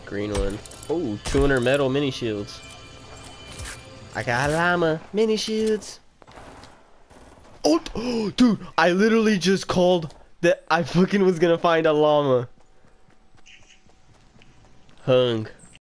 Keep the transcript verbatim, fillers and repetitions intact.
green one. Oh, two hundred metal mini shields. I got a llama mini shields. Oh, oh, dude, I literally just called that I fucking was gonna find a llama. Hung.